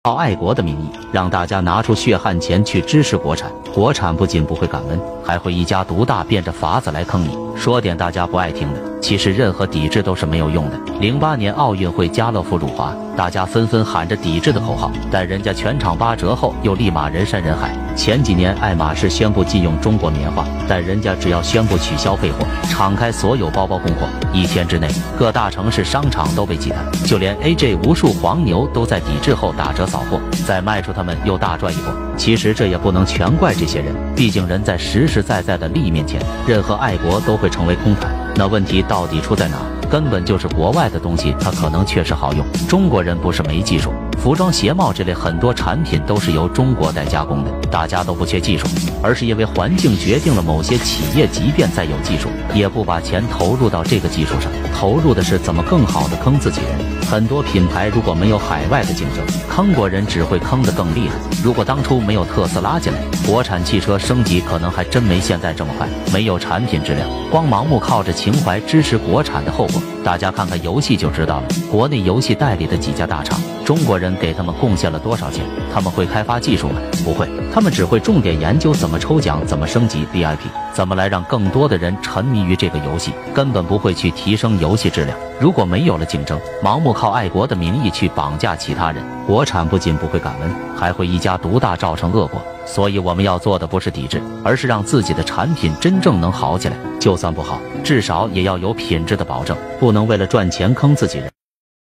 靠爱国的名义，让大家拿出血汗钱去支持国产，国产不仅不会感恩，还会一家独大，变着法子来坑你。说点大家不爱听的，其实任何抵制都是没有用的。08年奥运会家乐福辱华，大家纷纷喊着抵制的口号，但人家全场8折后又立马人山人海。前几年爱马仕宣布禁用中国棉花，但人家只要宣布取消废货，敞开所有包包供货，1天之内各大城市商场都被挤瘫，就连 AJ 无数黄牛都在抵制后打折扫货，再卖出他们又大赚一波。其实这也不能全怪这些人，毕竟人在实实在在的利益面前，任何爱国都会成为空谈。那问题到底出在哪？根本就是国外的东西它可能确实好用，中国人不是没技术，服装鞋帽这类很多产品都是由中国代加工的，大家都不缺技术，而是因为环境决定了某些企业即便再有技术，也不把钱投入到这个技术上，投入的是怎么更好的坑自己人。很多品牌如果没有海外的竞争，坑国人只会坑得更厉害。如果当初没有特斯拉进来，国产汽车升级可能还真没现在这么快。没有产品质量，光盲目靠着情怀支持国产的后果，大家看看游戏就知道了。国内游戏代理的几家大厂，中国人给他们贡献了多少钱？他们会开发技术吗？不会，他们只会重点研究怎么抽奖，怎么升级 VIP， 怎么来让更多的人沉迷于这个游戏，根本不会去提升游戏质量。如果没有了竞争，盲目靠爱国的名义去绑架其他人，国产不仅不会感恩，还会一家独大，造成恶果。所以我们要做的不是抵制，而是让自己的产品真正能好起来。就算不好，至少也要有品质的保证，不能为了赚钱坑自己人。